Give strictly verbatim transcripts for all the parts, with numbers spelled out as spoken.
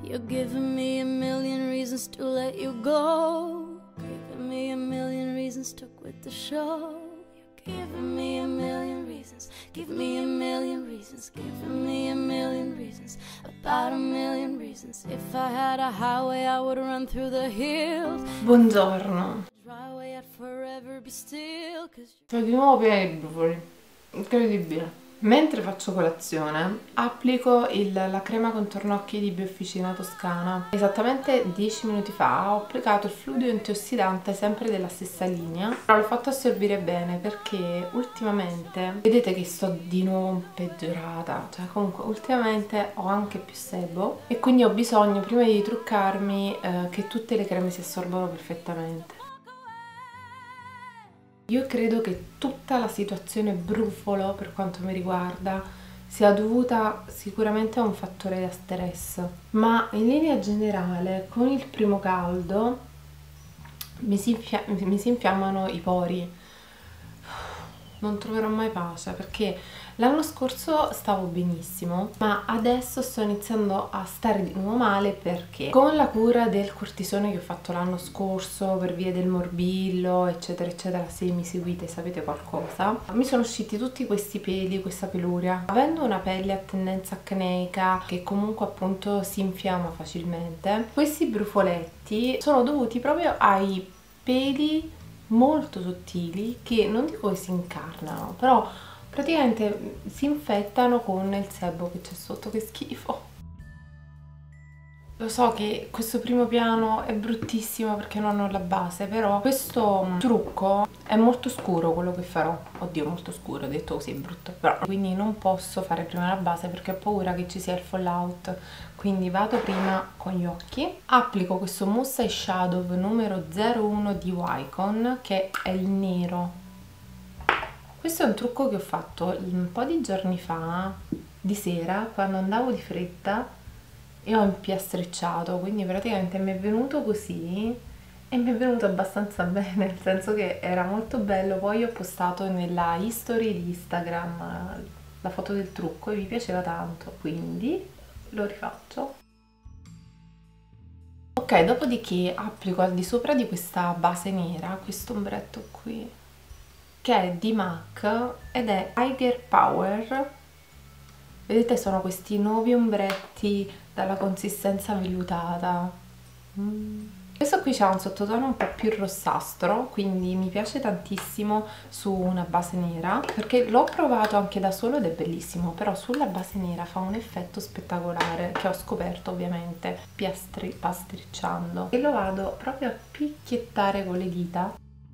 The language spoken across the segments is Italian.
You're giving me a million reasons to let you go, giving me a million reasons to quit the show. You're giving me a million reasons, give me a million reasons, giving me a million reasons, about a million reasons. If I had a highway I would run through the hills. Buongiorno. Sono di nuovo piena di brufoli, incredibile. Mentre faccio colazione applico il, la crema contorno occhi di Biofficina Toscana. Esattamente dieci minuti fa ho applicato il fluido antiossidante sempre della stessa linea, però l'ho fatto assorbire bene perché ultimamente vedete che sto di nuovo peggiorata, cioè comunque ultimamente ho anche più sebo e quindi ho bisogno prima di truccarmi eh, che tutte le creme si assorbono perfettamente. Io credo che tutta la situazione brufolo, per quanto mi riguarda, sia dovuta sicuramente a un fattore da stress, ma in linea generale con il primo caldo mi si, infia- mi si infiammano i pori. Non troverò mai pace perché l'anno scorso stavo benissimo, ma adesso sto iniziando a stare di nuovo male perché con la cura del cortisone che ho fatto l'anno scorso per via del morbillo eccetera eccetera, se mi seguite sapete qualcosa, mi sono usciti tutti questi peli, questa peluria. Avendo una pelle a tendenza acneica che comunque appunto si infiamma facilmente, questi brufoletti sono dovuti proprio ai peli molto sottili che non dico che si incarnano, però praticamente si infettano con il sebo che c'è sotto. Che schifo. Lo so che questo primo piano è bruttissimo perché non ho la base, però questo trucco è molto scuro quello che farò. Oddio, molto scuro, detto così è brutto, però quindi non posso fare prima la base perché ho paura che ci sia il fallout, quindi vado prima con gli occhi. Applico questo mousse eyeshadow numero zero uno di Wycon, che è il nero. Questo è un trucco che ho fatto un po' di giorni fa, di sera, quando andavo di fretta e ho impiastricciato, quindi praticamente mi è venuto così e mi è venuto abbastanza bene, nel senso che era molto bello. Poi ho postato nella history di Instagram la foto del trucco e mi piaceva tanto, quindi lo rifaccio. Ok, dopodiché applico al di sopra di questa base nera questo ombretto qui che è di MAC ed è Higher Power. Vedete, sono questi nuovi ombretti dalla consistenza vellutata. Mm. Questo qui c'ha un sottotono un po' più rossastro, quindi mi piace tantissimo su una base nera, perché l'ho provato anche da solo ed è bellissimo, però sulla base nera fa un effetto spettacolare, che ho scoperto ovviamente piastri, pastricciando. E lo vado proprio a picchiettare con le dita.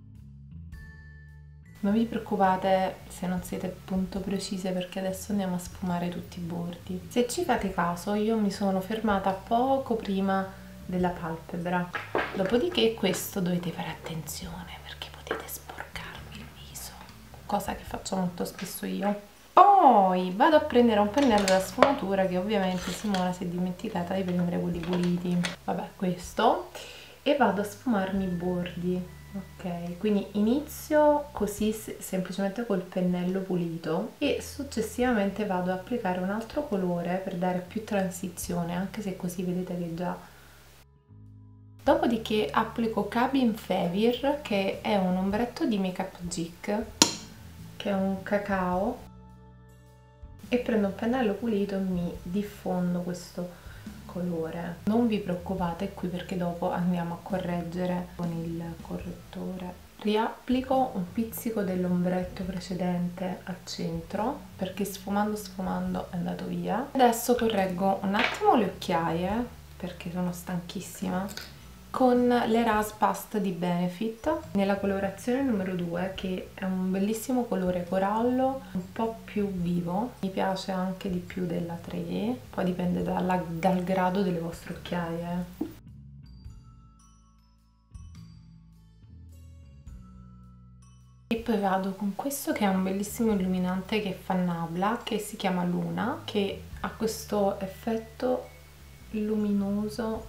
Non vi preoccupate se non siete appunto precise perché adesso andiamo a sfumare tutti i bordi. Se ci fate caso io mi sono fermata poco prima della palpebra, dopodiché questo dovete fare attenzione perché potete sporcarvi il viso, cosa che faccio molto spesso io. Poi vado a prendere un pennello da sfumatura che ovviamente Simona si è dimenticata di prendere quelli puliti, vabbè questo, e vado a sfumarmi i bordi. Ok, quindi inizio così semplicemente col pennello pulito e successivamente vado ad applicare un altro colore per dare più transizione, anche se così vedete che già... Dopodiché applico Cabin Fever, che è un ombretto di Makeup Geek, che è un cacao, e prendo un pennello pulito e mi diffondo questo colore. Non vi preoccupate qui perché dopo andiamo a correggere con il correttore. Riapplico un pizzico dell'ombretto precedente al centro perché sfumando sfumando è andato via. Adesso correggo un attimo le occhiaie perché sono stanchissima con l'Eras Past di Benefit nella colorazione numero due, che è un bellissimo colore corallo un po' più vivo, mi piace anche di più della tre, poi dipende dalla, dal grado delle vostre occhiaie. E poi vado con questo che è un bellissimo illuminante che fa Nabla, che si chiama Luna, che ha questo effetto luminoso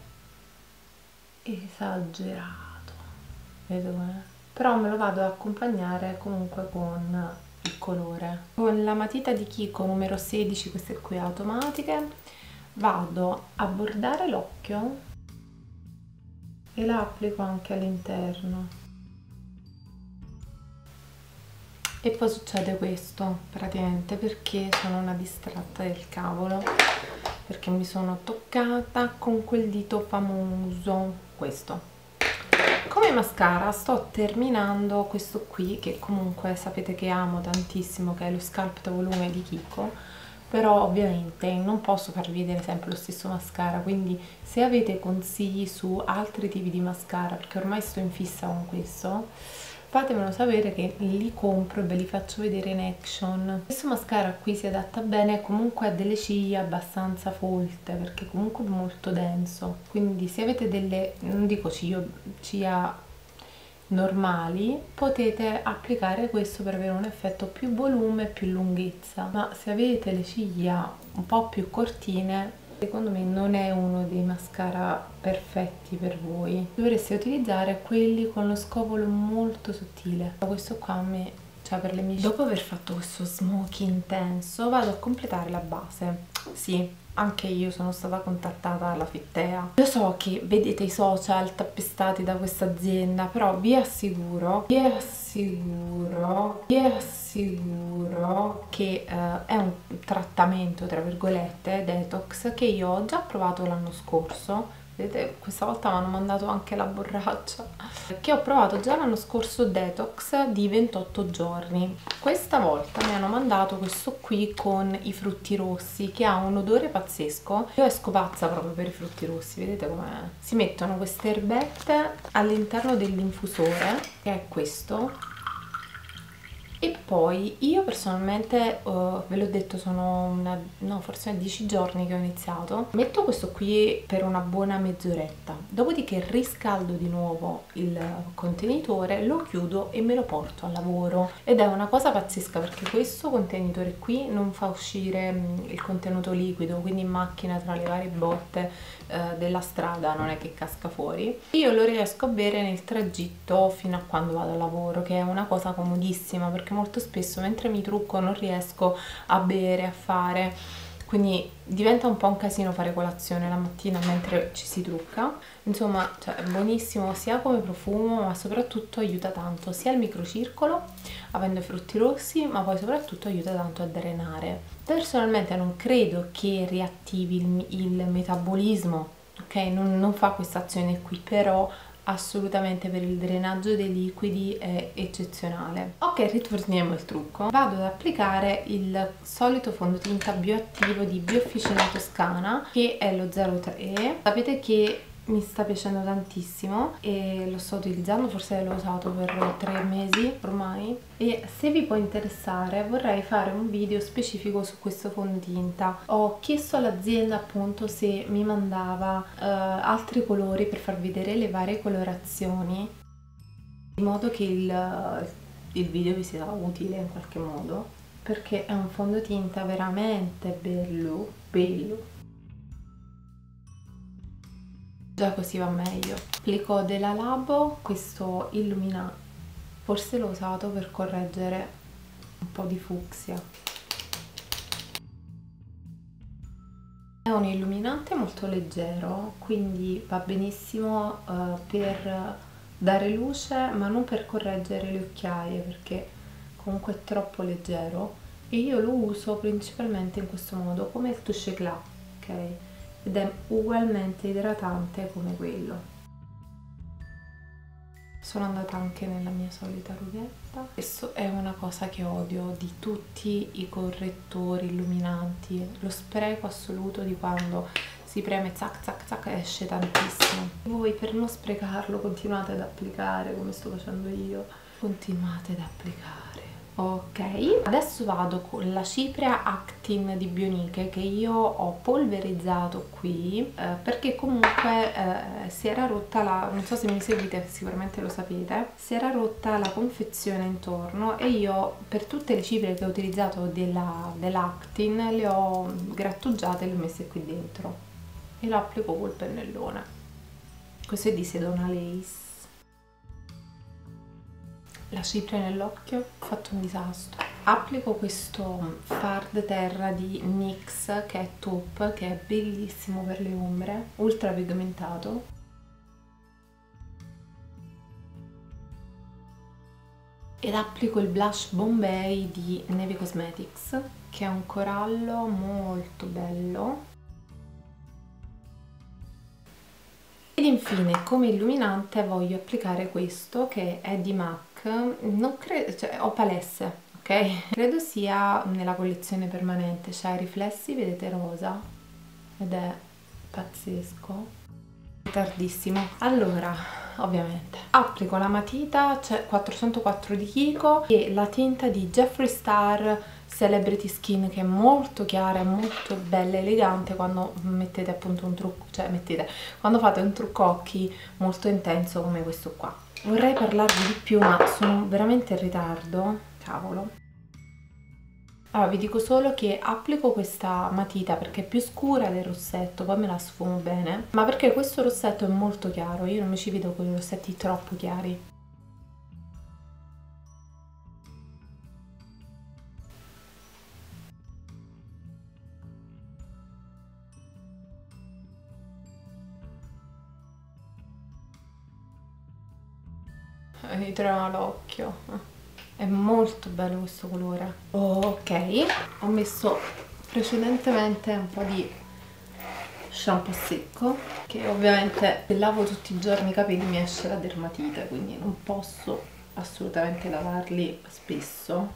esagerato, vedo bene, però me lo vado ad accompagnare comunque con il colore. Con la matita di Kiko numero sedici, queste qui automatiche, vado a bordare l'occhio e la applico anche all'interno. E poi succede questo praticamente perché sono una distratta del cavolo, perché mi sono toccata con quel dito famoso, questo. Come mascara sto terminando questo qui, che comunque sapete che amo tantissimo, che è lo Sculpt Volume di Kiko, però ovviamente non posso farvi vedere sempre lo stesso mascara, quindi se avete consigli su altri tipi di mascara, perché ormai sto in fissa con questo, fatemelo sapere che li compro e ve li faccio vedere in action. Questo mascara qui si adatta bene comunque a delle ciglia abbastanza folte, perché comunque è molto denso, quindi se avete delle, non dico ciglia, ciglia normali, potete applicare questo per avere un effetto più volume e più lunghezza, ma se avete le ciglia un po' più cortine, secondo me non è uno dei mascara perfetti per voi. Dovreste utilizzare quelli con lo scovolo molto sottile. Questo qua a me, cioè per le mie ciglia. Dopo aver fatto questo smoky intenso, vado a completare la base. Sì, anche io sono stata contattata dalla Fittea. Io so che vedete i social tappestati da questa azienda, però vi assicuro, vi assicuro, vi assicuro che eh, è un trattamento, tra virgolette, detox, che io ho già provato l'anno scorso. Vedete, questa volta mi hanno mandato anche la borraccia, che ho provato già l'anno scorso, detox di ventotto giorni. Questa volta mi hanno mandato questo qui con i frutti rossi, che ha un odore pazzesco. Io esco pazza proprio per i frutti rossi, vedete com'è? Si mettono queste erbette all'interno dell'infusore, che è questo. E poi io personalmente, uh, ve l'ho detto, sono una, no, forse dieci giorni che ho iniziato, metto questo qui per una buona mezz'oretta, dopodiché riscaldo di nuovo il contenitore, lo chiudo e me lo porto al lavoro, ed è una cosa pazzesca perché questo contenitore qui non fa uscire mh, il contenuto liquido, quindi in macchina tra le varie botte uh, della strada non è che casca fuori. Io lo riesco a bere nel tragitto fino a quando vado al lavoro, che è una cosa comodissima perché perché molto spesso mentre mi trucco non riesco a bere, a fare, quindi diventa un po' un casino fare colazione la mattina mentre ci si trucca. Insomma, cioè, è buonissimo sia come profumo, ma soprattutto aiuta tanto sia il microcircolo, avendo i frutti rossi, ma poi soprattutto aiuta tanto a drenare. Personalmente non credo che riattivi il, il metabolismo, ok? Non, non fa questa azione qui, però assolutamente per il drenaggio dei liquidi è eccezionale. Ok, ritorniamo al trucco. Vado ad applicare il solito fondotinta bioattivo di Biofficina Toscana, che è lo zero tre. Sapete che mi sta piacendo tantissimo e lo sto utilizzando, forse l'ho usato per tre mesi ormai, e se vi può interessare vorrei fare un video specifico su questo fondotinta. Ho chiesto all'azienda appunto se mi mandava uh, altri colori per far vedere le varie colorazioni, in modo che il, il video vi sia utile in qualche modo, perché è un fondotinta veramente bello, bello. Già così va meglio. Applico della Labo questo illumina, forse l'ho usato per correggere un po' di fucsia. È un illuminante molto leggero, quindi va benissimo uh, per dare luce, ma non per correggere le occhiaie, perché comunque è troppo leggero, e io lo uso principalmente in questo modo, come il Touche Éclat, ok? Ed è ugualmente idratante come quello. Sono andata anche nella mia solita rughetta. Questo è una cosa che odio di tutti i correttori illuminanti, lo spreco assoluto di quando si preme zac zac zac esce tantissimo. Voi per non sprecarlo continuate ad applicare come sto facendo io, continuate ad applicare. Ok, adesso vado con la cipria Actin di Bioniche, che io ho polverizzato qui eh, perché comunque eh, si era rotta la, non so se mi seguite, sicuramente lo sapete, si era rotta la confezione intorno, e io per tutte le ciprie che ho utilizzato della, dell'Actin le ho grattugiate e le ho messe qui dentro e lo applico col pennellone. Questo è di Sedona Lace. La cipria nell'occhio, ho fatto un disastro. applico questo Fard Terra di NYX che è taupe, che è bellissimo per le ombre, ultra pigmentato. Ed applico il blush Bombay di Neve Cosmetics, che è un corallo molto bello. Ed infine come illuminante voglio applicare questo che è di MAC, non credo, cioè ho palesse, ok? Credo sia nella collezione permanente, c'ha i riflessi, vedete, rosa, ed è pazzesco. Tardissimo. Allora, ovviamente applico la matita, c'è quattrocentoquattro di Kiko, e la tinta di Jeffree Star Celebrity Skin, che è molto chiara e molto bella e elegante quando mettete appunto un trucco, cioè mettete quando fate un trucco occhi molto intenso come questo qua. Vorrei parlarvi di più ma sono veramente in ritardo, cavolo. Allora, vi dico solo che applico questa matita perché è più scura del rossetto, poi me la sfumo bene, ma perché questo rossetto è molto chiaro, io non mi ci vedo con i rossetti troppo chiari. Mi trema l'occhio. È molto bello questo colore. Ok, ho messo precedentemente un po' di shampoo secco, che ovviamente se lavo tutti i giorni i capelli mi esce la dermatite, quindi non posso assolutamente lavarli spesso.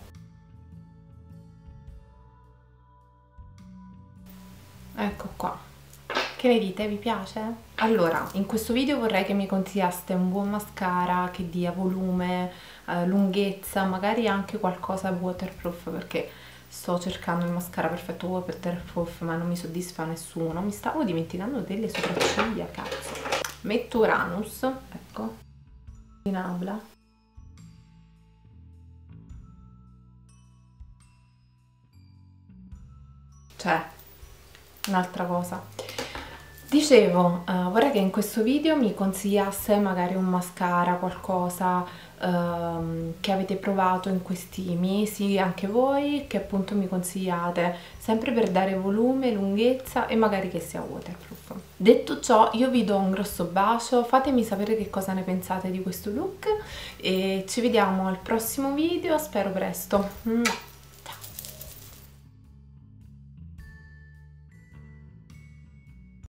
Ecco qua. Che ne dite? Vi piace? Allora, in questo video vorrei che mi consigliaste un buon mascara che dia volume, eh, lunghezza, magari anche qualcosa waterproof, perché sto cercando il mascara perfetto waterproof ma non mi soddisfa nessuno. Mi stavo dimenticando delle sopracciglia, cazzo. Metto Uranus, ecco, in Abla. Cioè, un'altra cosa. Dicevo, uh, vorrei che in questo video mi consigliasse magari un mascara, qualcosa uh, che avete provato in questi mesi, anche voi, che appunto mi consigliate, sempre per dare volume, lunghezza e magari che sia waterproof. Detto ciò, io vi do un grosso bacio, fatemi sapere che cosa ne pensate di questo look e ci vediamo al prossimo video, spero presto.